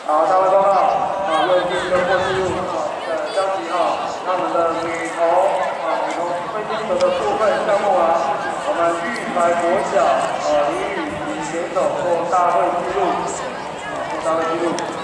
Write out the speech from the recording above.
好，大会报告又是一个破纪录消息那我们的女童飞行者的部分项目我们育才国小林雨婷选手破大会纪录，破大会纪录。